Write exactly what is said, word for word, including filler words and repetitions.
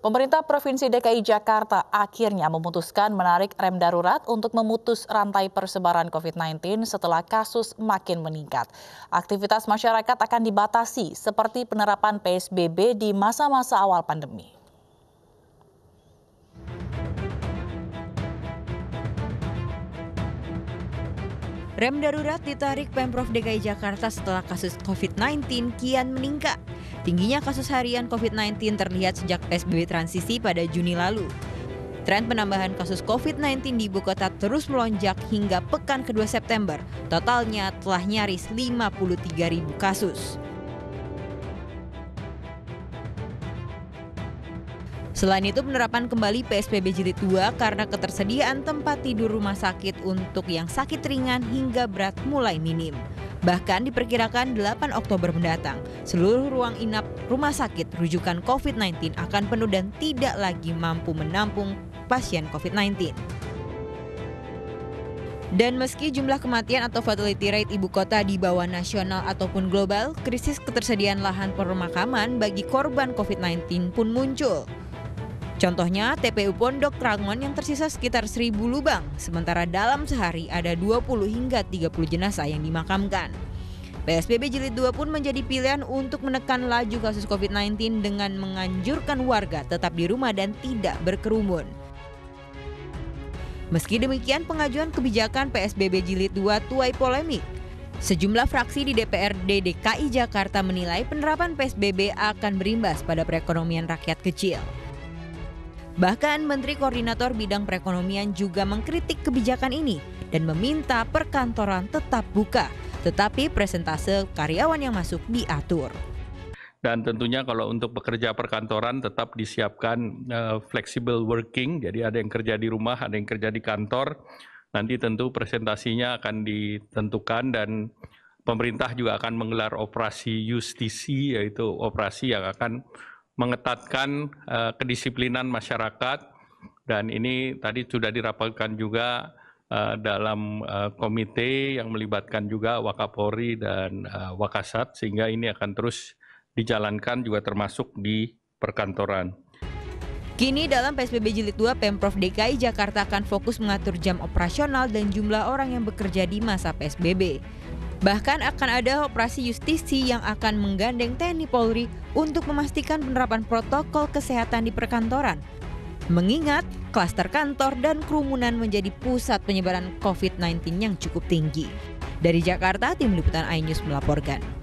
Pemerintah Provinsi D K I Jakarta akhirnya memutuskan menarik rem darurat untuk memutus rantai persebaran covid sembilan belas setelah kasus makin meningkat. Aktivitas masyarakat akan dibatasi seperti penerapan P S B B di masa-masa awal pandemi. Rem darurat ditarik Pemprov D K I Jakarta setelah kasus covid sembilan belas kian meningkat. Tingginya kasus harian covid sembilan belas terlihat sejak P S B B transisi pada Juni lalu. Tren penambahan kasus covid sembilan belas di ibu kota terus melonjak hingga pekan kedua September. Totalnya telah nyaris lima puluh tiga ribu kasus. Selain itu, penerapan kembali P S B B Jilid dua karena ketersediaan tempat tidur rumah sakit untuk yang sakit ringan hingga berat mulai minim. Bahkan diperkirakan delapan Oktober mendatang, seluruh ruang inap rumah sakit rujukan covid sembilan belas akan penuh dan tidak lagi mampu menampung pasien covid sembilan belas. Dan meski jumlah kematian atau fatality rate ibu kota di bawah nasional ataupun global, krisis ketersediaan lahan pemakaman bagi korban covid sembilan belas pun muncul. Contohnya T P U Pondok Rangon yang tersisa sekitar seribu lubang, sementara dalam sehari ada dua puluh hingga tiga puluh jenazah yang dimakamkan. P S B B Jilid dua pun menjadi pilihan untuk menekan laju kasus covid sembilan belas dengan menganjurkan warga tetap di rumah dan tidak berkerumun. Meski demikian, pengajuan kebijakan P S B B Jilid dua tuai polemik. Sejumlah fraksi di D P R D D K I Jakarta menilai penerapan P S B B akan berimbas pada perekonomian rakyat kecil. Bahkan Menteri Koordinator Bidang Perekonomian juga mengkritik kebijakan ini dan meminta perkantoran tetap buka, tetapi presentase karyawan yang masuk diatur. Dan tentunya kalau untuk bekerja perkantoran tetap disiapkan uh, flexible working, jadi ada yang kerja di rumah, ada yang kerja di kantor. Nanti tentu presentasinya akan ditentukan dan pemerintah juga akan menggelar operasi justisi, yaitu operasi yang akan mengetatkan uh, kedisiplinan masyarakat, dan ini tadi sudah dirapatkan juga uh, dalam uh, komite yang melibatkan juga Wakapolri dan uh, Wakasat, sehingga ini akan terus dijalankan juga termasuk di perkantoran. Kini dalam P S B B Jilid dua, Pemprov D K I Jakarta akan fokus mengatur jam operasional dan jumlah orang yang bekerja di masa P S B B. Bahkan akan ada operasi justisi yang akan menggandeng T N I Polri untuk memastikan penerapan protokol kesehatan di perkantoran. Mengingat klaster kantor dan kerumunan menjadi pusat penyebaran covid sembilan belas yang cukup tinggi. Dari Jakarta, Tim Liputan iNews melaporkan.